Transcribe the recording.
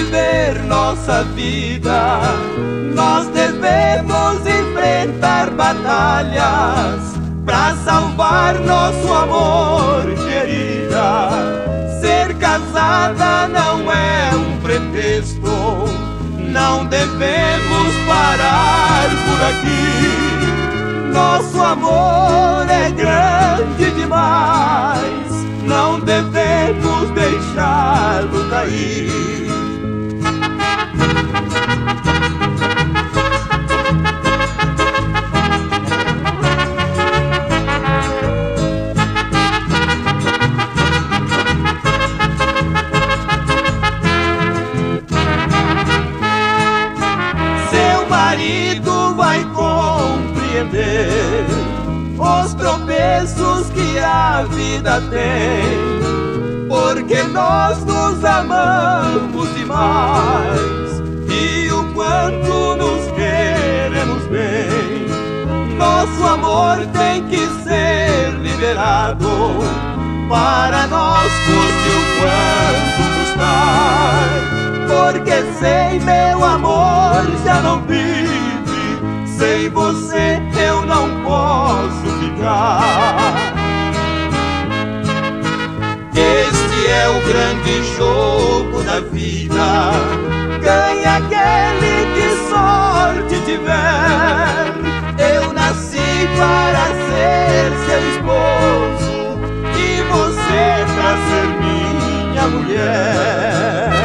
viver nossa vida, nós devemos enfrentar batalhas pra salvar nosso amor, querida. Ser casada não é um pretexto, não devemos parar por aqui. Nosso amor é grande demais, não devemos deixá-lo cair. Seu marido vai compreender os tropeços que a vida tem, porque nós nos amamos demais e o quanto nos queremos bem. Nosso amor tem que ser liberado, para nós custe o quanto custar, porque sem meu amor já não vive, sem você eu não posso ficar. Este é o grande jogo da vida, ganha aquele que sorte tiver. Eu nasci para ser seu esposo e você para ser minha mulher.